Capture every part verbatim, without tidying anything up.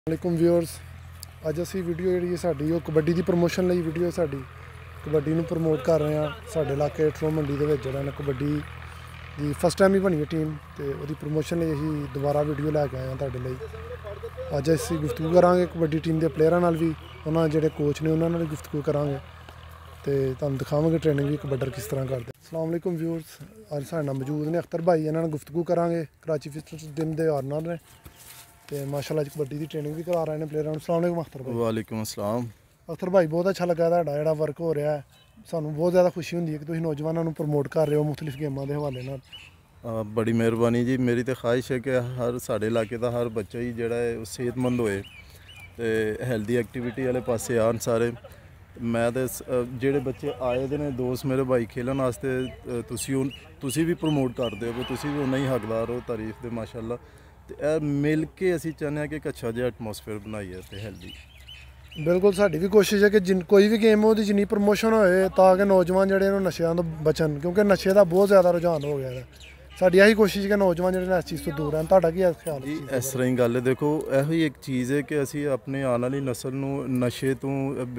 वालेकुम व्यूअर्स अज असी वीडियो जी साड़ी कबड्डी की प्रमोशन ली वीडियो साड़ी कबड्डी में प्रमोट कर रहे हैं साढ़े इलाके थ्रू मंडी के जो कबड्डी की फस्ट टाइम ही बनी है टीम तो वो प्रमोशन लिए अं दोबारा वीडियो लैके आए हैं तुहाडे अज असी गुफ्तगू करांगे कबड्डी टीम के प्लेयरों नाल भी उन्होंने जोड़े कोच ने उन्होंने गुफ्तगू करांगे तो तुहानूं दिखावांगे ट्रेनिंग भी कबड्डर किस तरह करते। अस्सलाम वालेकुम व्यूअर्स अज साडे नाल मौजूद ने अख्तर भाई इन्होंने गुफ्तगू करांगे कराची फिटनेस जिम के ऑनर ने तो माशाल्लाह कबड्डी की ट्रेनिंग भी करा रहे हैं प्लेयर। अस्सलाम वालेकुम अख्तर भाई। वालेकुम अस्सलाम। अख्तर भाई बहुत अच्छा लगा तुहाडा जिहड़ा वर्क हो रहा है सानू बहुत ज़्यादा खुशी होंदी है कि तुसीं नौजवानों को प्रमोट कर रहे हो मुख्तलिफ गेमां के हवाले नाल। बड़ी मेहरबानी जी। मेरी तो ख्वाहिश है कि हर साढ़े इलाके का हर बच्चा ही जोड़ा है सेहतमंद होए तो हेल्दी एक्टिविटी वाले पासे आन सारे। मैं तो जेडे बच्चे आए दे ने दोस्त मेरे भाई खेलन वास्ते तुसी भी प्रमोट करते हो तुसी भी उन्ना ही हकदार हो तारीफ दे माशाल्लाह। तो मिल के असी चाहते हैं कि एक अच्छा जिहा एटमोसफेयर बनाइए तो हेल्दी। बिल्कुल साड़ी भी कोशिश है कि जिन कोई भी गेम हो जिन्नी प्रमोशन होए ताकि नौजवान जोड़े नशे तो बचन क्योंकि नशे का बहुत ज़्यादा रुझान हो गया है। साड़ी यही कोशिश कि नौजवान जो इस चीज़ तो दूर हैं। तुहाडा की ख्याल जी इस तरह ही गल है। देखो यही एक चीज़ है कि असी अपने आने वाली नस्ल नूं नशे तो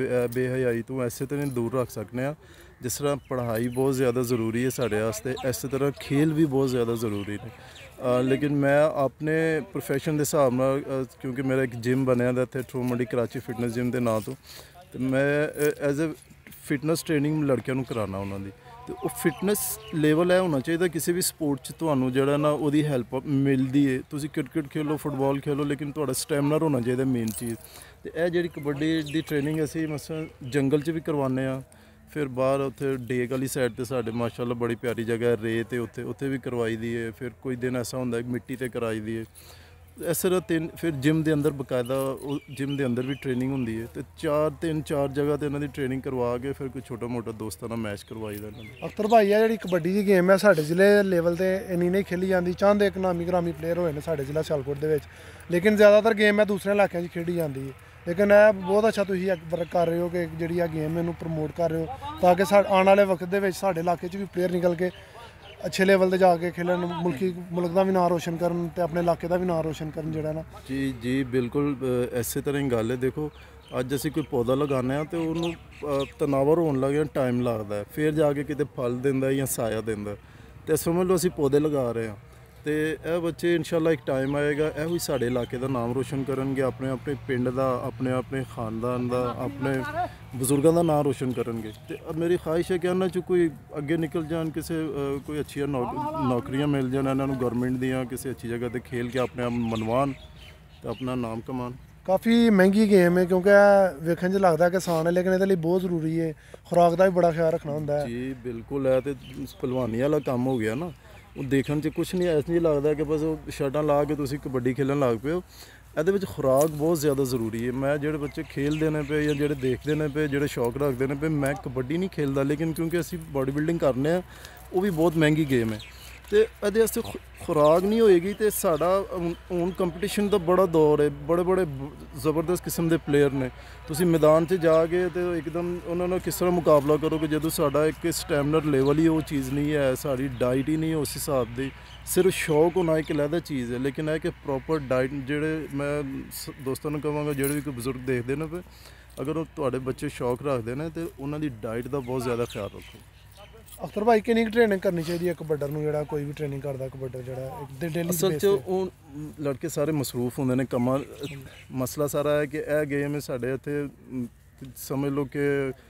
बेहयाई तो ऐसे तरह दूर रख सकते हैं। जिस तरह पढ़ाई बहुत ज़्यादा ज़रूरी है साढ़े वास्ते इस तरह खेल भी बहुत ज़्यादा ज़रूरी है। आ, लेकिन मैं अपने प्रोफैशन के हिसाब नाल क्योंकि मेरा एक जिम बनया इत्थे थ्रू मंडी कराची फिटनेस जिम के नाँ तो, तो मैं एज ए फिटनेस ट्रेनिंग लड़कियों को कराना उन्होंने तो वो फिटनेस लेवल है होना चाहिए किसी भी स्पोर्ट तुहानूं जिहड़ा ना वो हेल्प मिलती है। तुसीं क्रिकेट खेलो फुटबॉल खेलो लेकिन तुहाडा स्टैमिना होना चाहिए मेन चीज़। तो यह जी कबड्डी की ट्रेनिंग असी मसलन जंगल च भी करवाने आ फिर बाहर उत्थे डेक वाली साइड ते साडे माशाल्लाह बड़ी प्यारी जगह है रेत उत्थे उत्थे भी करवाई दी है। फिर कोई दिन ऐसा होंदा है मिट्टी ते कराई दी है इस तरह तीन। फिर जिम के अंदर बकायदा जिम के अंदर भी ट्रेनिंग होंदी है तो चार तीन चार जगह तो इन्हों की ट्रेनिंग करवा के फिर कोई छोटा मोटा दोस्ताना मैच करवाई दा। अख्तर भाई है जी कबड्डी की गेम है साढ़े जिले लेवल पर इन्नी नहीं खेली जाती चाहते एक नामी ग्रामी प्लेयर होए ने साढ़े जिला सियालकोट के लेकिन ज़्यादातर गेम है दूसरे इलाकों खेडी जाती है। लेकिन यह बहुत अच्छा तुम वर्क कर रहे हो कि जी गेम इनू प्रमोट कर रहे हो ताकि आने वाले वक्त के साढ़े इलाके भी प्लेयर निकल के अच्छे लेवल पर जाके खेलन मुल्की मुल्क का भी नाम रोशन करन ते अपने इलाके का भी नाम रोशन करन जेड़ा ना। जी जी बिल्कुल इस तरह ही गल है। देखो अज असी कोई पौधा लगाने तो उन्होंने तनावर होने लगे टाइम लगता है फिर जाके किते फल देंदा या साया देंदा तो समझ लो असी पौधे लगा रहे हैं तो यह बच्चे इंशाल्लाह एक टाइम आएगा यह भी साढ़े इलाके का नाम रोशन करेंगे अपने अपने पिंड का अपने अपने खानदान का अपने बजुर्गों का नाम रोशन करेंगे। तो मेरी ख्वाहिश है कि इन्होंने कोई अगे निकल जान किसी कोई अच्छी नौ नौकरियां मिल जान इन्होंने गौरमेंट दियाँ किसी अच्छी जगह पर खेल के अपने आप मनवान तो अपना नाम कमान। काफ़ी महंगी गेम है क्योंकि वेखन च लगता है कि आसान है लेकिन ये बहुत जरूरी है खुराक का भी बड़ा ख्याल रखना होंदा है। जी बिल्कुल है तो पहलवानी वाला काम हो गया ना वो देखने च कुछ नहीं ऐसा नहीं लगता कि बस शर्टां ला के तुसीं कबड्डी खेलन लग पे हो। ये खुराक बहुत ज़्यादा ज़रूरी है। मैं जो बच्चे खेलते हैं पे या जो देखते हैं पे जो शौक रखते हैं पे मैं कबड्डी नहीं खेलता लेकिन क्योंकि असी बॉडी बिल्डिंग करने वो भी बहुत महंगी गेम है तो ये खुराक नहीं होएगी तो साड़ा हूँ कंपीटिशन का बड़ा दौर है। बड़े बड़े ज़बरदस्त किस्म के प्लेयर ने तुसीं मैदान से जाके तो एकदम उन्होंने किस तरह मुकाबला करोगे जो साड़ा एक स्टैमिनर लेवल ही वो चीज़ नहीं है साड़ी डाइट ही नहीं उस हिसाब की सिर्फ शौक होना एक अलहदा चीज़ है। लेकिन है कि प्रॉपर डाइट जोड़े मैं दोस्तों को कहांगा जोड़े भी कोई बजुर्ग देखते हैं पे अगर वो तुहाडे बच्चे शौक रखते हैं तो उन्होंने डाइट का बहुत ज़्यादा ख्याल रखो। अख्तर भाई कितनी ट्रेनिंग करनी चाहिए कबड्डर नूं जेड़ा कोई भी ट्रेनिंग करता कबड्डर जेड़ा डेली असल च वो लड़के सारे मसरूफ होंगे ने कमा मसला सारा है कि यह गेम साढ़े इत्थे समझ लो कि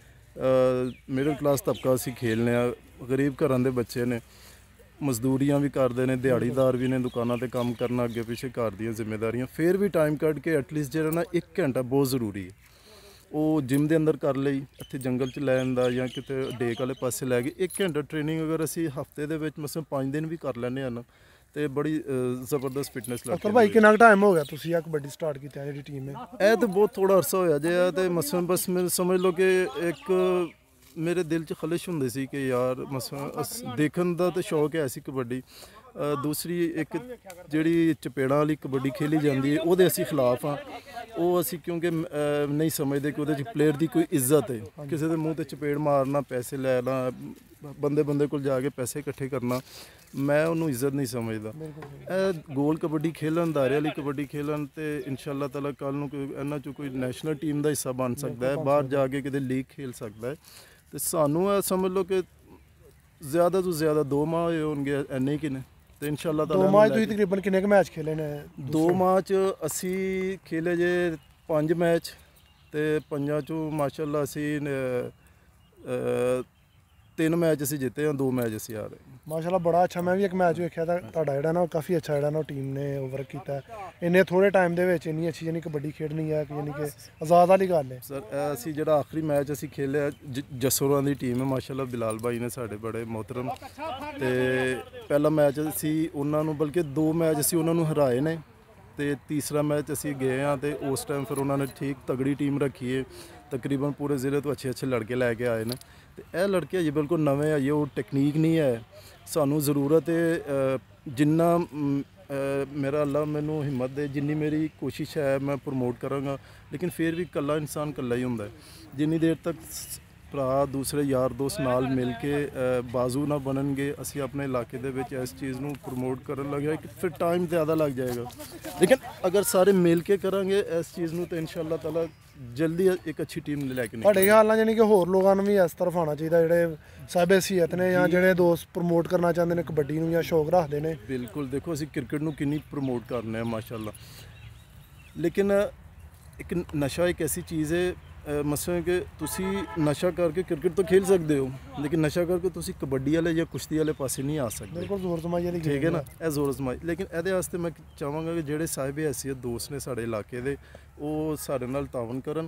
मिडिल क्लास तबका असी खेलने गरीब घरां दे बच्चे ने मजदूरियां भी करते हैं दिहाड़ीदार भी ने दुकानों पर काम करना अगे पिछे घर दी जिम्मेदारियां फिर भी टाइम कढ़ के एटलीस्ट जो ना एक घंटा बहुत ज़रूरी है वो जिम के अंदर कर ली इत्थे जंगल च लैन का या किते डेक वाले पासे लै गए एक घंटा ट्रेनिंग अगर असी हफ्ते दे विच मसलन पाँच दिन भी कर लैंदे ना तो बड़ी जबरदस्त फिटनेस लगती है। भाई कितना टाइम हो गया तुसीं कबड्डी स्टार्ट की जी टीम है? यह तो बहुत थोड़ा अरसा होया जे तो मसलन बस मैं समझ लो कि एक मेरे दिल च खलिश हुंदी सी कि यार मसलन देखने का तो शौक है ऐसी कबड्डी दूसरी एक जिहड़ी चपेड़ां वाली कबड्डी खेली जाती है वो असी खिलाफ हाँ ਉਹ ਅਸੀਂ ਕਿਉਂਕਿ ਅਹ, ਨਹੀਂ ਸਮਝਦੇ ਕਿ ਉਹਦੇ 'ਚ ਪਲੇਅਰ ਦੀ ਕੋਈ ਇੱਜ਼ਤ ਹੈ। ਕਿਸੇ ਦੇ ਮੂੰਹ ਤੇ ਚਪੇੜ ਮਾਰਨਾ, ਪੈਸੇ ਲੈਣਾ, ਬੰਦੇ ਬੰਦੇ ਕੋਲ ਜਾ ਕੇ ਪੈਸੇ ਇਕੱਠੇ ਕਰਨਾ, ਮੈਂ ਉਹਨੂੰ ਇੱਜ਼ਤ ਨਹੀਂ ਸਮਝਦਾ। ਇਹ ਗੋਲ ਕਬੱਡੀ ਖੇਲਣ, ਦਾਇਰੇ ਵਾਲੀ ਕਬੱਡੀ ਖੇਲਣ ਤੇ ਇਨਸ਼ਾਅੱਲਾ ਤਾਲਾ ਕੱਲ੍ਹ ਨੂੰ ਕੋਈ ਇਹਨਾਂ 'ਚੋਂ ਕੋਈ ਨੈਸ਼ਨਲ ਟੀਮ ਦਾ ਹਿੱਸਾ ਬਣ ਸਕਦਾ ਹੈ, ਬਾਹਰ ਜਾ ਕੇ ਕਿਤੇ ਲੀਗ ਖੇਲ ਸਕਦਾ ਹੈ। ਤੇ ਸਾਨੂੰ ਇਹ ਸਮਝ ਲਓ ਕਿ ਜ਼ਿਆਦਾ ਤੋਂ ਜ਼ਿਆਦਾ ਦੋ ਮਾਹ ਹੋਏ ਹੋਣਗੇ, ਇੰਨੇ ਕਿ ਨੇ। ਤੇ ਇਨਸ਼ਾਅੱਲਾ ਤਾਲਾ ਦੋ ਮਾਹ ਤੁਸੀਂ ਤਕਰੀਬਨ ਕਿੰਨੇ ਕੁ ਮੈਚ ਖੇਲੇ ਨੇ? ਦੋ ਮਾਹ 'ਚ ਅਸੀਂ ਖੇਲੇ ਜੇ ਪੰਜ ਮੈਚ, ਤੇ ਪੰਜਾਂ 'ਚੋਂ ਮਾਸ਼ਾਅੱਲਾ ਅਸੀਂ ਅਹ, ਤਿੰਨ ਮੈਚ ਅਸੀਂ ਜਿੱਤੇ ਹਾਂ, ਦੋ ਮੈਚ ਅਸੀਂ ਹਾਰੇ। ਮਾਸ਼ਾਅੱਲਾ ਬੜਾ ਅੱਛਾ। ਮੈਂ ਵੀ ਇੱਕ ਮੈਚ ਵੇਖਿਆ ਤਾਂ ਤੁਹਾਡਾ ਜਿਹੜਾ ਨਾ ਉਹ ਕਾਫੀ ਅੱਛਾ ਜਿਹੜਾ ਨਾ ਉਹ ਟੀਮ ਨੇ ਓਵਰ ਕੀਤਾ ਇੰਨੇ ਥੋੜ੍ਹੇ ਟਾਈਮ ਦੇ ਵਿੱਚ, ਇੰਨੀ ਅੱਛੀ ਯਾਨੀ ਕਬੱਡੀ ਖੇਡਣੀ ਹੈ ਕਿ ਯਾਨੀ ਕਿ ਆਜ਼ਾਦ ਵਾਲੀ ਗੱਲ ਹੈ। ਸਰ ਇਹ ਅਸੀਂ ਜਿਹੜਾ ਆਖਰੀ ਮੈਚ ਅਸੀਂ ਖੇਲਿਆ, ਜਸੋਰਾਂ ਦੀ ਟੀਮ ਹੈ ਮਾਸ਼ਾਅੱਲਾ, ਬਿਲਾਲ ਭਾਈ ਨੇ ਸਾਡੇ ਬੜੇ ਮੁਹਤਰਮ, ਤੇ ਪਹਿਲਾ ਮੈਚ ਅਸੀਂ ਉਹਨਾਂ ਨੂੰ, ਬਲਕਿ ਦੋ ਮੈਚ ਅਸੀਂ ਉਹਨਾਂ ਨੂੰ ਹਰਾਏ ਨੇ, ਤੇ ਤੀਸਰਾ ਮੈਚ ਅਸੀਂ ਗਏ ਹਾਂ ਤੇ ਉਸ ਟਾਈਮ ਫਿਰ ਉਹਨਾਂ ਨੇ ਠੀਕ ਤਗੜੀ ਟੀਮ ਰੱਖੀ ਹੈ, ਤਕਰੀਬਨ ਪੂਰੇ ਜ਼ਿਲ੍ਹੇ ਤੋਂ ਅੱਛੇ ਅੱਛੇ ਲੜਕੇ ਲੈ ਕੇ ਆਏ ਨੇ। ਤੇ ਇਹ ਲੜਕੇ ਅਜੇ ਬਿਲਕੁਲ ਨਵੇਂ ਆਏ, ਉਹ ਟੈਕਨੀਕ ਨਹੀਂ ਹੈ, ਸਾਨੂੰ ਜ਼ਰੂਰਤ ਹੈ ਜਿੰਨਾ ਮੇਰਾ ਅੱਲਾ ਮੈਨੂੰ ਹਿੰਮਤ ਦੇ, ਜਿੰਨੀ ਮੇਰੀ ਕੋਸ਼ਿਸ਼ ਹੈ ਮੈਂ ਪ੍ਰਮੋਟ ਕਰਾਂਗਾ। ਲੇਕਿਨ ਫਿਰ ਵੀ ਇਕੱਲਾ ਇਨਸਾਨ ਇਕੱਲਾ ਹੀ ਹੁੰਦਾ ਹੈ। ਜਿੰਨੀ ਦੇਰ ਤੱਕ ਭਰਾ ਦੂਸਰੇ ਯਾਰ ਦੋਸਤ ਨਾਲ ਮਿਲ ਕੇ ਬਾਜ਼ੂ ਨਾ ਬਣਨਗੇ, ਅਸੀਂ ਆਪਣੇ ਇਲਾਕੇ ਦੇ ਵਿੱਚ ਇਸ ਚੀਜ਼ ਨੂੰ ਪ੍ਰਮੋਟ ਕਰਨ ਲੱਗਿਆ ਕਿ ਫਿਰ ਟਾਈਮ ਜ਼ਿਆਦਾ ਲੱਗ ਜਾਏਗਾ। ਲੇਕਿਨ ਅਗਰ ਸਾਰੇ ਮਿਲ ਕੇ ਕਰਾਂਗੇ ਇਸ ਚੀਜ਼ ਨੂੰ, ਤਾਂ ਇਨਸ਼ਾਅੱਲਾ ਤਾਲਾ ਜਲਦੀ ਇੱਕ ਅੱਛੀ ਟੀਮ ਲੈ ਕੇ ਤੁਹਾਡੇ ਖਿਆਲ ਨਾਲ ਯਾਨੀ ਕਿ ਹੋਰ ਲੋਕਾਂ ਨੂੰ ਵੀ ਇਸ ਤਰਫ ਆਉਣਾ ਚਾਹੀਦਾ, ਜਿਹੜੇ ਸਾਹਿਬ ਹਸੀਅਤ ਨੇ ਜਾਂ ਜਿਹੜੇ ਦੋਸਤ ਪ੍ਰਮੋਟ ਕਰਨਾ ਚਾਹੁੰਦੇ ਨੇ ਕਬੱਡੀ ਨੂੰ ਜਾਂ ਸ਼ੌਕ ਰੱਖਦੇ ਨੇ? ਬਿਲਕੁਲ, ਦੇਖੋ ਅਸੀਂ ਕ੍ਰਿਕਟ ਨੂੰ ਕਿੰਨੀ ਪ੍ਰਮੋਟ ਕਰਨੇ ਆ ਮਾਸ਼ਾਅੱਲਾ, ਲੇਕਿਨ ਇੱਕ ਨਸ਼ਾ ਇੱਕ ਐਸੀ ਚੀਜ਼ ਹੈ, ਮਸਲਾ ਕਿ ਤੁਸੀਂ ਨਸ਼ਾ ਕਰਕੇ ਕ੍ਰਿਕਟ ਤਾਂ ਖੇਲ ਸਕਦੇ ਹੋ, ਲੇਕਿਨ ਨਸ਼ਾ ਕਰਕੇ ਤੁਸੀਂ ਕਬੱਡੀ ਵਾਲੇ ਜਾਂ ਕੁਸ਼ਤੀ ਵਾਲੇ ਪਾਸੇ ਨਹੀਂ ਆ ਸਕਦੇ। ਬਿਲਕੁਲ ਜ਼ੋਰ ਜ਼ਮਾਈ ਵਾਲੀ ਠੀਕ ਹੈ ਨਾ, ਇਹ ਜ਼ੋਰ ਜ਼ਮਾਈ। ਲੇਕਿਨ ਇਹਦੇ ਵਾਸਤੇ ਮੈਂ ਚਾਹਾਂਗਾ ਕਿ ਜਿਹੜੇ ਸਾਹਿਬ ਹੈਸੀਅਤ ਦੋਸਤ ਨੇ ਸਾਡੇ ਇਲਾਕੇ ਦੇ, ਉਹ ਸਾਡੇ ਨਾਲ ਤਾਵਨ ਕਰਨ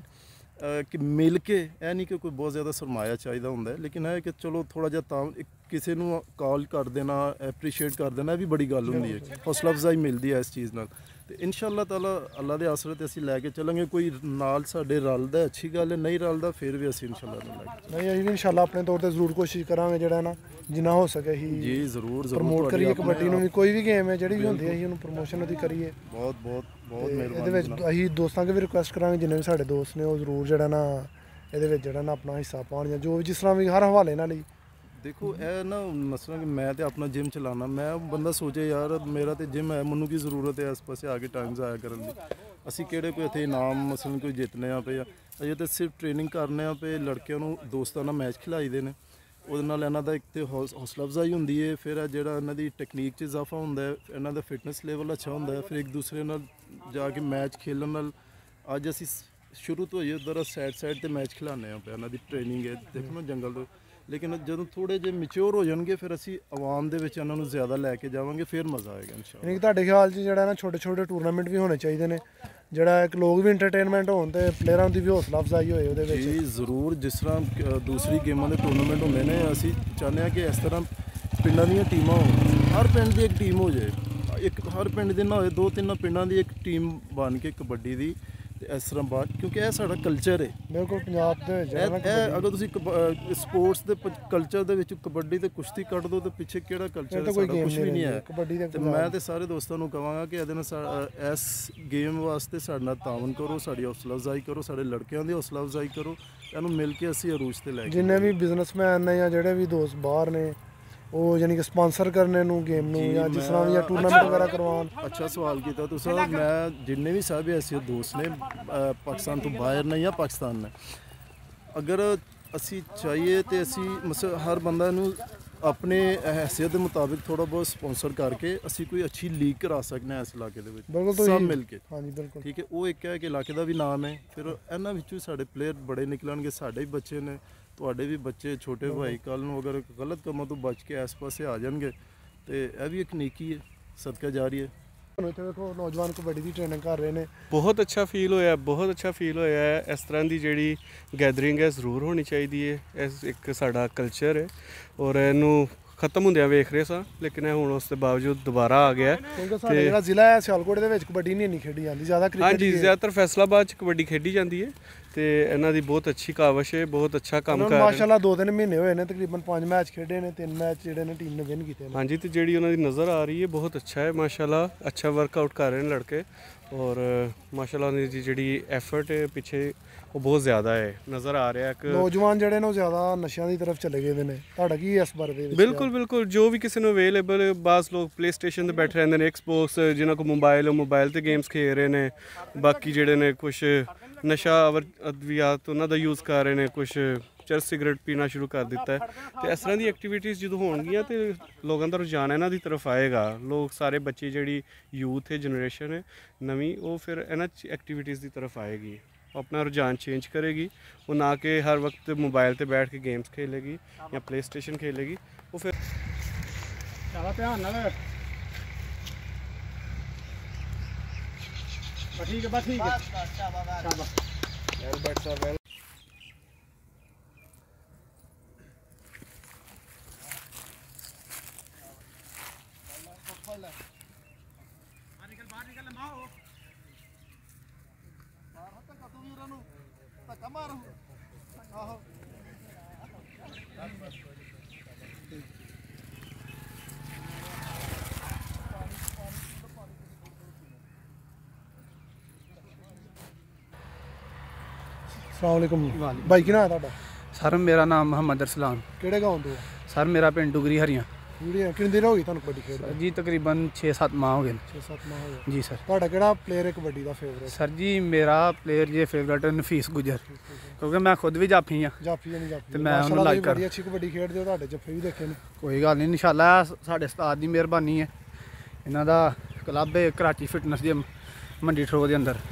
ਕਿ ਮਿਲ ਕੇ, ਇਹ ਨਹੀਂ ਕਿ ਕੋਈ ਬਹੁਤ ਜ਼ਿਆਦਾ ਸਰਮਾਇਆ ਚਾਹੀਦਾ ਹੁੰਦਾ, ਲੇਕਿਨ ਇਹ ਕਿ ਚਲੋ ਥੋੜ੍ਹਾ ਜਿਹਾ ਤਾਂ ਕਿਸੇ ਨੂੰ ਕਾਲ ਕਰ ਦੇਣਾ, ਐਪਰੀਸ਼ੀਏਟ ਕਰ ਦੇਣਾ, ਇਹ ਵੀ ਬੜੀ ਗੱਲ ਹੁੰਦੀ ਹੈ, ਹੌਸਲਾ ਅਫਜ਼ਾਈ ਮਿਲਦੀ ਹੈ ਇਸ ਚੀਜ਼ ਨਾਲ। ਤੇ ਇਨਸ਼ਾਅੱਲਾ ਤਾਲਾ ਅੱਲਾ ਦੇ ਆਸਰੇ ਤੇ ਅਸੀਂ ਲੈ ਕੇ ਚੱਲਾਂਗੇ। ਕੋਈ ਨਾਲ ਸਾਡੇ ਰਲਦਾ ਅੱਛੀ ਗੱਲ ਹੈ, ਨਹੀਂ ਰਲਦਾ ਫਿਰ ਵੀ ਅਸੀਂ ਇਨਸ਼ਾਅੱਲਾ ਨਾਲ ਲੈ ਕੇ ਨਹੀਂ, ਅਸੀਂ ਵੀ ਇਨਸ਼ਾਅੱਲਾ ਆਪਣੇ ਤੌਰ ਤੇ ਜ਼ਰੂਰ ਕੋਸ਼ਿਸ਼ ਕਰਾਂਗੇ ਜਿਹੜਾ ਨਾ ਜਿੰਨਾ ਹੋ ਸਕੇ ਹੀ ਜੀ ਜ਼ਰੂਰ ਜ਼ਰੂਰ ਪ੍ਰਮੋਟ ਕਰੀਏ ਕਬੱਡੀ ਨੂੰ ਵੀ। ਕੋਈ ਵੀ ਗੇਮ ਹੈ ਜਿਹੜੀ ਵੀ ਹੁੰਦੀ ਹੈ ਅਸੀਂ ਉਹਨੂੰ ਪ੍ਰਮੋਸ਼ਨ ਉਹਦੀ ਕਰੀਏ। ਬਹੁਤ ਬਹੁਤ ਬਹੁਤ ਮਿਹਰਬਾਨੀ। ਇਹਦੇ ਵਿੱਚ ਅਸੀਂ ਦੋਸਤਾਂ ਕੇ ਵੀ ਰਿਕੁਐਸਟ ਕਰਾਂਗੇ, ਜਿੰਨੇ ਵੀ ਸਾਡੇ ਦੋਸਤ ਨੇ ਉਹ ਜ਼ਰੂਰ ਜਿਹੜਾ ਨਾ ਇਹਦੇ ਵਿੱਚ ਜਿਹੜਾ ਨਾ ਆਪਣਾ ਹਿੱਸਾ ਪਾਉਣ, ਜਾਂ ਜੋ ਵੀ ਜਿਸ ਤਰ੍ਹਾਂ ਵੀ ਹਰ ਹਵਾਲੇ ਨਾਲ ਹੀ। ਦੇਖੋ ਇਹ ਨਾ ਮਸਲਾ ਕਿ ਮੈਂ ਤੇ ਆਪਣਾ ਜਿਮ ਚਲਾਉਣਾ, ਮੈਂ ਬੰਦਾ ਸੋਚੇ ਯਾਰ ਮੇਰਾ ਤੇ ਜਿਮ ਹੈ, ਮੈਨੂੰ ਕੀ ਜ਼ਰੂਰਤ ਹੈ ਇਸ ਪਾਸੇ ਆ ਕੇ ਟਾਈਮ ਜ਼ਾਇਆ ਕਰਨ ਦੀ। ਅਸੀਂ ਕਿਹੜੇ ਕੋਈ ਇੱਥੇ ਇਨਾਮ ਮਸਲਨ ਕੋਈ ਜਿੱਤਨੇ ਆ ਪਏ, ਅਜੇ ਤਾਂ ਸਿਰਫ ਟ੍ਰੇਨਿੰਗ ਕਰਨੇ ਆ ਪਏ। ਲੜਕਿਆਂ ਨੂੰ ਦੋਸਤਾਂ ਨਾਲ ਮੈਚ ਖਿਲਾਈ ਦੇ ਨੇ, ਉਹਦੇ ਨਾਲ ਇਹਨਾਂ ਦਾ ਇੱਕ ਤਾਂ ਹੌਸਲਾ ਅਫਜ਼ਾਈ ਹੁੰਦੀ ਹੈ, ਫਿਰ ਜਿਹੜਾ ਇਹਨਾਂ ਦੀ ਟੈਕਨੀਕ 'ਚ ਇਜ਼ਾਫਾ ਹੁੰਦਾ ਹੈ, ਇਹਨਾਂ ਦਾ ਫਿਟਨੈਸ ਲੈਵਲ ਅੱਛਾ ਹੁੰਦਾ ਹੈ, ਫਿਰ ਇੱਕ ਦੂਸਰੇ ਨਾਲ ਜਾ ਕੇ ਮੈਚ ਖੇਲਣ ਨਾਲ। ਅੱਜ ਅਸੀਂ ਸ਼ੁਰੂ ਤੋਂ ਹੀ ਉੱਧਰ ਸਾਈਡ ਸਾਈਡ 'ਤੇ ਮੈਚ ਖਿਲਾਉਂਦੇ ਹਾਂ ਪਿਆ, ਇਹਨਾਂ ਦੀ ਟ੍ਰੇਨਿੰਗ ਹੈ, ਦੇਖੋ ਨਾ ਜੰਗਲ ਤੋਂ। ਲੇਕਿਨ ਜਦੋਂ ਥੋੜ੍ਹੇ ਜਿਹੇ ਮੈਚਿਓਰ ਹੋ ਜਾਣਗੇ, ਫਿਰ ਅਸੀਂ ਆਵਾਮ ਦੇ ਵਿੱਚ ਇਹਨਾਂ ਨੂੰ ਜ਼ਿਆਦਾ ਲੈ ਕੇ ਜਾਵਾਂਗੇ, ਫਿਰ ਮਜ਼ਾ ਆਏਗਾ ਇਨਸ਼ਾਅੱਲਾ। ਯਾਨੀ ਕਿ ਤੁਹਾਡੇ ਖਿਆਲ 'ਚ ਜਿਹੜਾ ਨਾ ਛੋਟੇ ਛੋਟੇ ਟੂਰਨਾਮੈਂਟ ਵੀ ਹੋਣੇ ਚਾਹੀਦੇ ਨੇ, ਜਿਹੜਾ ਇੱਕ ਲੋਕ ਵੀ ਇੰਟਰਟੇਨਮੈਂਟ ਹੋਣ ਤੇ ਪਲੇਅਰਾਂ ਦੀ ਵੀ ਹੌਸਲਾ ਅਫਜ਼ਾਈ ਹੋਏ ਉਹਦੇ ਵਿੱਚ? ਜੀ ਜ਼ਰੂਰ, ਜਿਸ ਤਰ੍ਹਾਂ ਦੂਸਰੀ ਗੇਮਾਂ ਦੇ ਟੂਰਨਾਮੈਂਟ ਹੁੰਦੇ ਨੇ, ਅਸੀਂ ਚਾਹੁੰਦੇ ਹਾਂ ਕਿ ਇਸ ਤਰ੍ਹਾਂ ਪਿੰਡਾਂ ਦੀਆਂ ਟੀਮਾਂ ਹੋਣ, ਹਰ ਪਿੰਡ ਦੀ ਇੱਕ ਟੀਮ ਹੋ ਜਾਏ, ਇੱਕ ਹਰ ਪਿੰਡ ਦੇ ਨਾ ਹੋਏ, ਦੋ ਤਿੰਨ ਪਿੰਡਾਂ ਦੀ ਇੱਕ ਟੀਮ ਬਣ ਕੇ ਕਬੱਡੀ ਦੀ, ਤੇ ਇਸ ਤਰ੍ਹਾਂ ਬਾਅਦ, ਕਿਉਂਕਿ ਇਹ ਸਾਡਾ ਕਲਚਰ ਹੈ। ਬਿਲਕੁਲ ਪੰਜਾਬ ਦੇ ਵਿੱਚ ਇਹ ਅਗਰ ਤੁਸੀਂ ਸਪੋਰਟਸ ਦੇ ਕਲਚਰ ਦੇ ਵਿੱਚ ਕਬੱਡੀ ਤੇ ਕੁਸ਼ਤੀ ਕੱਢ ਦੋ, ਤੇ ਪਿੱਛੇ ਕਿਹੜਾ ਕਲਚਰ, ਸਾਡਾ ਕੁਝ ਵੀ ਨਹੀਂ ਹੈ ਕਬੱਡੀ ਦੇ। ਤੇ ਮੈਂ ਤੇ ਸਾਰੇ ਦੋਸਤਾਂ ਨੂੰ ਕਹਾਂਗਾ ਕਿ ਇਹਦੇ ਨਾਲ ਇਸ ਗੇਮ ਵਾਸਤੇ ਸਾਡੇ ਨਾਲ ਤਾਵਨ ਕਰੋ, ਸਾਡੀ ਹੌਸਲਾ ਅਫਜ਼ਾਈ ਕਰੋ, ਸਾਡੇ ਲੜਕਿਆਂ ਦੀ ਹੌਸਲਾ ਅਫਜ਼ਾਈ ਕਰੋ, ਇਹਨੂੰ ਮਿਲ ਕੇ ਅਸੀਂ ਅਰੂਜ ਤੇ ਲੈ ਕੇ। ਜਿੰਨੇ ਵੀ ਬਿਜ਼ਨਸਮੈਨ ਨੇ ਜਾਂ ਜਿਹੜੇ ਵੀ ਦੋਸਤ ਬਾਹਰ ਨੇ, ਉਹ ਯਾਨੀ ਕਿ ਸਪਾਂਸਰ ਕਰਨੇ ਨੂੰ ਗੇਮ ਨੂੰ, ਜਾਂ ਜਿਸ ਤਰ੍ਹਾਂ ਵੀ ਜਾਂ ਟੂਰਨਾਮੈਂਟ ਵਗੈਰਾ ਕਰਵਾਉਣ। ਅੱਛਾ ਸਵਾਲ ਕੀਤਾ ਤੁਸੀਂ। ਮੈਂ ਜਿੰਨੇ ਵੀ ਸਾਹਿਬ ਐਸੇ ਦੋਸਤ ਨੇ ਪਾਕਿਸਤਾਨ ਤੋਂ ਬਾਹਰ ਨੇ ਜਾਂ ਪਾਕਿਸਤਾਨ ਨੇ, ਅਗਰ ਅਸੀਂ ਚਾਹੀਏ ਤੇ ਅਸੀਂ ਮਸ ਹਰ ਬੰਦਾ ਨੂੰ ਆਪਣੇ ਹੈਸੀਅਤ ਦੇ ਮੁਤਾਬਿਕ ਥੋੜਾ ਬਹੁਤ ਸਪਾਂਸਰ ਕਰਕੇ ਅਸੀਂ ਕੋਈ ਅੱਛੀ ਲੀਗ ਕਰਾ ਸਕਦੇ ਹਾਂ ਇਸ ਇਲਾਕੇ ਦੇ ਵਿੱਚ, ਸਭ ਮਿਲ ਕੇ। ਹਾਂਜੀ ਬਿਲਕੁਲ ਠੀਕ ਹੈ, ਉਹ ਇੱਕ ਹੈ ਕਿ ਇਲਾਕੇ ਦਾ ਵੀ ਨਾਮ ਹੈ, ਫਿਰ ਇਹਨਾਂ ਵਿੱਚੋਂ ਸਾਡੇ ਪਲੇਅਰ ਬੜੇ ਨਿਕਲਣਗੇ, ਸਾਡੇ ਵੀ ਬੱਚੇ ਨੇ, ਤੁਹਾਡੇ ਵੀ ਬੱਚੇ, ਛੋਟੇ ਭਾਈ, ਕੱਲ੍ਹ ਨੂੰ ਅਗਰ ਗਲਤ ਕੰਮਾਂ ਤੋਂ ਬਚ ਕੇ ਇਸ ਪਾਸੇ ਆ ਜਾਣਗੇ, ਤੇ ਇਹ ਵੀ ਇੱਕ ਨੇਕੀ ਹੈ, ਸਦਕਾ ਜਾਰੀ ਹੈ। ਹੁਣ ਇੱਥੇ ਵੇਖੋ ਨੌਜਵਾਨ ਕਬੱਡੀ ਦੀ ਟ੍ਰੇਨਿੰਗ ਕਰ ਰਹੇ ਨੇ, ਬਹੁਤ ਅੱਛਾ ਫੀਲ ਹੋਇਆ, ਬਹੁਤ ਅੱਛਾ ਫੀਲ ਹੋਇਆ ਹੈ। ਇਸ ਤਰ੍ਹਾਂ ਦੀ ਜਿਹੜੀ ਗੈਦਰਿੰਗ ਹੈ ਜ਼ਰੂਰ ਹੋਣੀ ਚਾਹੀਦੀ ਹੈ, ਇਸ ਇੱਕ ਸਾਡਾ ਕਲਚਰ ਹੈ, ਔਰ ਇਹਨੂੰ ਖਤਮ ਹੁੰਦਿਆਂ ਵੇਖ ਰਹੇ ਸਾਂ, ਲੇਕਿਨ ਇਹ ਹੁਣ ਉਸ ਦੇ ਬਾਵਜੂਦ ਦੁਬਾਰਾ ਆ ਗਿਆ। ਕਿਉਂਕਿ ਸਾਡਾ ਜਿਹੜਾ ਜ਼ਿਲ੍ਹਾ ਹੈ ਸਿਆਲਕੋਟ ਦੇ ਵਿੱਚ ਕਬੱਡੀ ਨਹੀਂ ਇੰਨੀ ਖੇਡੀ ਜਾਂਦੀ, ਜ਼ਿਆਦਾ ਕ੍ਰਿਕਟ। ਹਾਂਜੀ, ਜ਼ਿਆਦਾਤਰ ਫੈਸਲਾਬਾਦ 'ਚ ਕਬੱਡੀ ਖੇਡੀ ਜਾਂਦੀ ਹੈ, ਤੇ ਇਹਨਾਂ ਦੀ ਬਹੁਤ ਅੱਛੀ ਕਾਵਸ਼ ਹੈ, ਬਹੁਤ ਅੱਛਾ ਕੰਮ ਕਰ ਰਹੇ ਨੇ। ਮਾਸ਼ਾਅੱਲਾ ਦੋ ਤਿੰਨ ਮਹੀਨੇ ਹੋਏ ਨੇ, ਤਕਰੀਬਨ ਪੰਜ ਮੈਚ ਖੇਡੇ ਨੇ, ਤਿੰਨ ਮੈਚ ਜਿਹੜੇ ਨੇ ਟੀਮ ਨੇ ਵਿਨ ਕੀਤੇ ਨੇ। ਹਾਂਜੀ, ਤੇ ਜਿਹੜੀ ਉਹਨਾਂ ਦੀ ਨਜ਼ਰ ਆ ਰਹੀ ਹੈ ਬਹੁਤ ਅੱਛਾ ਹੈ ਮਾਸ਼ਾਅੱਲਾ, ਅੱਛਾ ਵਰਕਆਊਟ ਕਰ ਰਹੇ ਨੇ ਲੜਕੇ, ਔਰ ਮਾਸ਼ਾਅੱਲਾ ਉਹਨਾਂ ਦੀ ਜਿਹੜੀ ਐਫਰਟ ਹੈ ਪਿੱਛੇ ਉਹ ਬਹੁਤ ਜ਼ਿਆਦਾ ਹੈ, ਨਜ਼ਰ ਆ ਰਿਹਾ ਕਿ ਨੌਜਵਾਨ ਜਿਹੜੇ ਨੇ ਉਹ ਜ਼ਿਆਦਾ ਨਸ਼ਿਆਂ ਦੀ ਤਰਫ ਚਲੇ ਗਏ ਨੇ। ਤੁਹਾਡਾ ਕੀ ਇਸ ਬਾਰੇ ਦੇ ਵਿੱਚ? ਬਿਲਕੁਲ ਬਿਲਕੁਲ, ਜੋ ਵੀ ਕਿਸੇ ਨੂੰ ਅਵੇਲੇਬਲ, ਬਾਸ ਲੋਕ ਪਲੇ ਸਟੇਸ਼ਨ 'ਤੇ ਬੈਠੇ ਰਹਿੰਦੇ ਨੇ, ਐਕਸਬੋਕਸ ਜਿਨ੍ਹਾਂ ਕੋਲ ਮੋਬਾਈਲ, ਉਹ ਮੋਬਾਈਲ 'ਤੇ ਗੇਮਸ ਖੇਡ ਰਹੇ ਨੇ, ਬਾਕੀ ਜਿਹੜੇ ਨੇ ਕੁਛ ਨਸ਼ਾ ਅਵਰ ਅਦਵਿਆਤ ਉਹਨਾਂ ਦਾ ਯੂਜ਼ ਕਰ ਰਹੇ ਨੇ, ਕੁਛ ਚਰਸ ਸਿਗਰਟ ਪੀਣਾ ਸ਼ੁਰੂ ਕਰ ਦਿੱਤਾ ਹੈ। ਤੇ ਇਸ ਤਰ੍ਹਾਂ ਦੀ ਐਕਟੀਵਿਟੀਜ਼ ਜਦੋਂ ਹੋਣਗੀਆਂ ਤੇ ਲੋਕਾਂ ਦਾ ਰੁਝਾਨ ਇਹਨਾਂ ਦੀ ਤਰਫ ਆਏਗਾ। ਲੋਕ ਸਾਰੇ ਬੱਚੇ, ਜਿਹੜੀ ਯੂਥ ਹੈ, ਜਨਰੇਸ਼ਨ ਹੈ ਨਵੀਂ, ਉਹ ਫਿਰ ਇਹਨਾਂ ਐਕਟੀਵਿਟੀਜ਼ ਦੀ ਤਰਫ ਆਏਗੀ, ਉਹ ਆਪਣਾ ਰੁਝਾਨ ਚੇਂਜ ਕਰੇਗੀ। ਉਹ ਨਾ ਕਿ ਹਰ ਵਕਤ ਮੋਬਾਈਲ ਤੇ ਬੈਠ ਕੇ ਗੇਮਸ ਖੇਲੇਗੀ ਜਾਂ ਪਲੇ ਸਟੇਸ਼ਨ ਖੇਲੇਗੀ। ਉਹ ਫਿਰ ਜ਼ਿਆਦਾ ਧਿਆਨ ਨਾਲ ਬਸ ਠੀਕ ਹੈ, ਬਸ ਠੀਕ ਹੈ, ਸ਼ਾਬਾਸ਼ ਵੈਲ ਬੈਟਸਾ ਵੈਲ। ਨਿਕਲ ਬਾਹਰ ਨਿਕਲ ਲੰਮਾ ਹੋ ਬਾਹਰ ਹੱਥ ਕਾ ਤੂੰ ਵੀ ਉਹਨਾਂ ਨੂੰ ਧੱਕਾ ਮਾਰ ਆਹੋ। अस्सलामुअलैकुम भाई, की नाम है ਤੁਹਾਡਾ? सर मेरा नाम मोहम्मद अरसलान। ਕਿਹੜੇ ਗਾਉਂ ਤੋਂ? सर मेरा पिंड डुगरी हरियां। ਵੀਡੀਓ ਕਿੰਨੇ ਦਿਨ ਹੋ ਗਏ ਤੁਹਾਨੂੰ ਕਬੱਡੀ ਖੇਡਦੇ? जी तकरीबन छे सत्त माह हो गए। ਛੇ ਸੱਤ ਮਾਹ ਹੋ ਗਏ। जी सर। ਤੁਹਾਡਾ ਕਿਹੜਾ ਪਲੇਅਰ ਹੈ ਕਬੱਡੀ ਦਾ ਫੇਵਰੇਟ? सर जी मेरा प्लेयर जी फेवरेट नफीस गुजर, क्योंकि मैं खुद भी जाफी हाँ। ਜਾਫੀ ਜਾਂ ਨਹੀਂ ਜਾਫੀ? ਤੇ ਮੈਂ ਉਹਨੂੰ like ਬੜੀ ਅੱਛੀ ਕਬੱਡੀ ਖੇਡਦੇ ਹੋ, ਤੁਹਾਡੇ ਜੱਫੇ ਵੀ ਦੇਖੇ ਨੇ। कोई गल नहीं, इंशाल्लाह साढ़े उस्ताद की मेहरबानी है। इन्हों का क्लब है कराची फिटनेस जिम मंडी थ्रो के अंदर,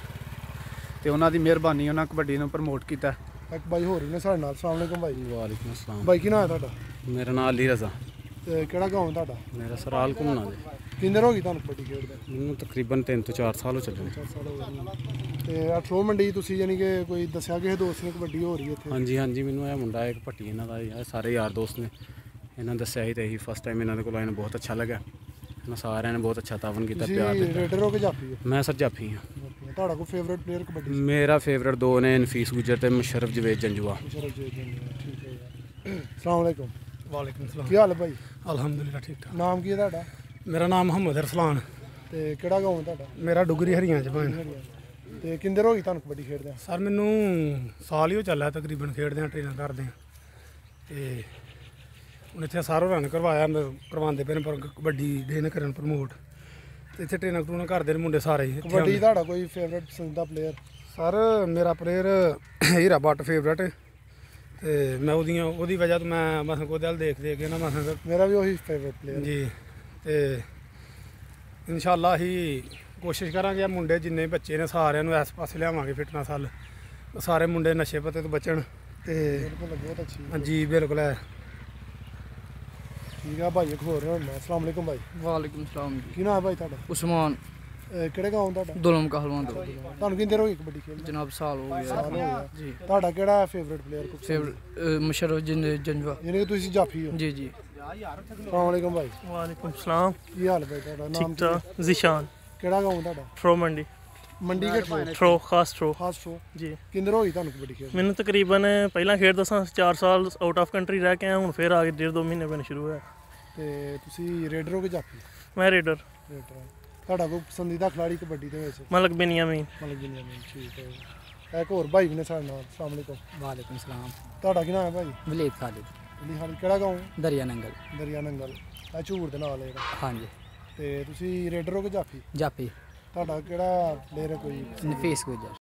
तो उन्होंने मेहरबानी उन्होंने कबड्डी को प्रमोट किया। ਇੱਕ ਬਾਈ ਹੋਰ ਵੀ ਨੇ ਸਾਡੇ ਨਾਲ। अस्सलाम भाई। वालेकुम अस्सलाम। ਬਾਈ ਕੀ ਨਾਮ ਹੈ ਤੁਹਾਡਾ? मेरा नाम अली रजा। ਤੇ ਕਿਹੜਾ ਗਾਉਂ ਤੁਹਾਡਾ? मेरा सराल घूमना दे। ਕਿੰਨੇ ਦਿਨ ਹੋ ਗਏ ਤੁਹਾਨੂੰ ਕਬੱਡੀ ਖੇਡਦੇ? मैनू तकरीबन तीन तो चार साल हो चले। ਚਾਰ ਸਾਲ ਹੋ ਗਏ। ਤੇ ਆ ਥਰੋ ਮੰਡੀ ਤੁਸੀਂ ਯਾਨੀ ਕਿ ਕੋਈ ਦੱਸਿਆ ਕਿਸੇ ਦੋਸਤ ਨੇ ਕਬੱਡੀ ਹੋ ਰਹੀ ਹੈ ਇੱਥੇ? हाँ जी हाँ जी, मैनू यह मुंडा एक भट्टी इन्हों का यार सारे यार दोस्त ने इन्होंने दसिया ही, तो यही फस्ट टाइम इन्होंने को आए बहुत अच्छा लगा। इन्होंने सारे ने बहुत अच्छा तावन किया, प्यार ਤੁਸੀਂ दिता। ਰੇਡਰ ਹੋ ਕੇ ਜਾਫੀ ਹੋ? मैं सर जाफी हाँ। ਤੁਹਾਡਾ ਕੋਈ ਫੇਵਰੇਟ ਪਲੇਅਰ ਕਬੱਡੀ? मेरा फेवरेट दो ने नफीस गुजर ते मुशरफ जवेद जंजुआ। मुशरफ जवेद जंजुआ, ठीक है यार। अस्सलाम वालेकुम। वालेकुम सलाम। ਕੀ ਹਾਲ ਹੈ ਭਾਈ? अल्हम्दुलिल्लाह ठीक ठाक। ਨਾਮ ਕੀ ਹੈ ਤੁਹਾਡਾ? मेरा नाम मोहम्मद अरसलान। ਤੇ ਕਿਹੜਾ ਗਾਉਂ ਹੈ ਤੁਹਾਡਾ? मेरा डुगरी हरियां च भाई। ਤੇ ਕਿੰਨੇ ਦਿਨ ਹੋ ਗਏ ਤੁਹਾਨੂੰ ਕਬੱਡੀ ਖੇਡਦੇ? सर मैनू साल ही हो चला तकरीबन खेडदे ट्रेनिंग करदे ते हुण इत्थे सारों रन करवाया करवांदे पे पर कबड्डी डे ने करन प्रमोट ते इत्थे ट्रेनिंग ट्रूनिंग करदे ने मुंडे सारे ही। कबड्डी ਤੁਹਾਡਾ ਕੋਈ ਫੇਵਰੇਟ ਪਸੰਦੀਦਾ ਪਲੇਅਰ? सर मेरा प्लेयर हीरा भट्ट फेवरेट ते मैं ओदियां ओदी वजह तो मैं मसां कोहदे हल देख देख के ना मसां ਮੇਰਾ ਵੀ ਉਹੀ ਫੇਵਰੇਟ ਪਲੇਅਰ जी। ते इंशाल्लाह ही कोशिश करांगे मुंडे जिन्ने बच्चे ने सारिਆਂ ਨੂੰ ਇਸ ਪਾਸੇ ਲਿਆਵਾਂਗੇ ਫਿਟਨੈਸ ਹੱਲ, ਸਾਰੇ ਮੁੰਡੇ ਨਸ਼ੇ ਪੱਤੇ ਤੋਂ ਬਚਣ ਤੇ ਬਿਲਕੁਲ ਬਹੁਤ ਅੱਛੀ। ਹਾਂਜੀ ਬਿਲकुल है। ਠੀਕ ਆ ਭਾਈ, ਇੱਕ ਹੋਰ ਹੋਣਾ। अस्सलाम वालेकुम भाई। वालेकुम सलाम जी। ਕੀ ਨਾਮ ਹੈ ਭਾਈ ਤੁਹਾਡਾ? उस्मान ਇਹ ਕਿਹੜੇ ਗਾਉਂ ਤੁਹਾਡਾ? दुलम कहलवान दो ਤੁਹਾਨੂੰ ਕਿੰਨੇ ਦਿਨ ਹੋ ਗਏ ਕਬੱਡੀ ਖੇਡਦੇ? जनाब साल हो गया ਸਾਲ ਹੋ ਗਿਆ। जी। ਤੁਹਾਡਾ ਕਿਹੜਾ favourite player? Favourite Musharraf Janjua. ਯਾਨੀ ਕਿ ਤੁਸੀਂ ਜਾਫੀ ਹੋ? जी जी। अस्सलाम वालेकुम भाई। वालेकुम सलाम। ਕੀ ਹਾਲ ਹੈ ਭਾਈ ਤੁਹਾਡਾ? ਨਾਮ ठीक ਕੀ ਹੈ? ठाक। जिशान ਕਿਹੜਾ ਗਾਉਂ ਤੁਹਾਡਾ? थ्रो मंडी ਮੰਡੀ ਕੇ ਥਰੋ? थ्रो खास थ्रो ਖਾਸ ਥਰੋ। जी। ਕਿੰਨੇ ਦਿਨ ਹੋ ਗਏ ਤੁਹਾਨੂੰ ਕਬੱਡੀ ਖੇਡਦੇ? मैंने तकरीबन ਪਹਿਲਾਂ ਖੇਡਦਾ ਸਾਂ ਚਾਰ ਸਾਲ ਆਊਟ ਆਫ ਕੰਟਰੀ ਰਹਿ ਕੇ ਆਇਆ, ਹੁਣ ਫਿਰ ਆ ਕੇ ਡੇਢ ਦੋ ਮਹੀਨੇ ਪਹਿਲਾਂ ਸ਼ੁਰੂ ਹੋਇਆ। ਤੇ ਤੁਸੀਂ ਰੇਡਰ ਹੋ ਕੇ ਜਾਫੀ? ਮੈਂ ਰੇਡਰ। ਰੇਡਰ। ਤੁਹਾਡਾ ਕੋਈ ਪਸੰਦੀਦਾ ਖਿਡਾਰੀ ਕਬੱਡੀ ਦੇ ਵਿੱਚ? ਮਲਕ ਬਿਨਯਾਮੀਨ। ਮਲਕ ਬਿਨਯਾਮੀਨ, ਠੀਕ ਹੈ। ਇੱਕ ਹੋਰ ਭਾਈ ਵੀ ਨੇ ਸਾਡੇ ਨਾਲ। अस्सलाम वालेकुम। वालेकुम सलाम। ਤੁਹਾਡਾ ਕੀ ਨਾਮ ਹੈ ਭਾਈ? वलीद खालिद ਅਲੀ ਹਾਲੀ। ਕਿਹੜਾ ਗਾਉਂ? दरिया नंगल। ਦਰਿਆ ਨੰਗਲ। ਇਹ ਝੂੜ ਦੇ ਨਾਲ ਹੈ ਜਿਹੜਾ। हाँ जी। ਤੇ ਤੁਸੀਂ ਰੇਡਰ ਹੋ ਕੇ ਜਾਫੀ? जाफी ਤੁਹਾਡਾ ਕਿਹੜਾ ਪਲੇਅਰ ਹੈ ਕੋਈ? नफीस गुजर।